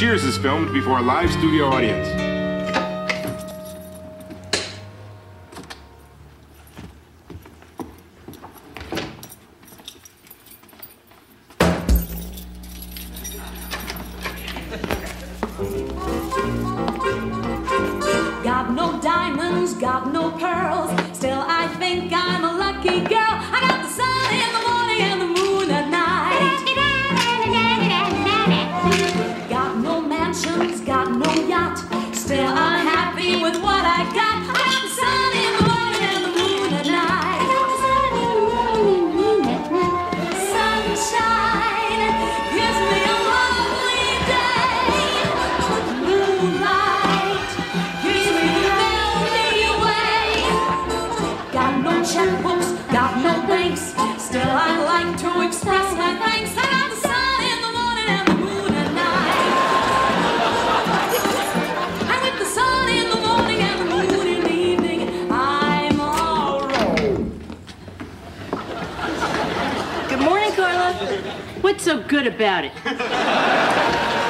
Cheers is filmed before a live studio audience. Got no diamonds, got no pearls, still I think I'm a lucky girl. I got the sun in the morning and the moon at night. Got no mansions, got no yacht, still I'm happy with what I got. I got the sun in the morning and the moon at night. Sunshine gives me a lovely day. Moonlight gives me the Milky Way. Got no checkbooks, got no banks, still I like to express my thanks. I got the sun in the morning and the moon at night. And with the sun in the morning and the moon in the evening, I'm alright. Good morning, Carla. What's so good about it?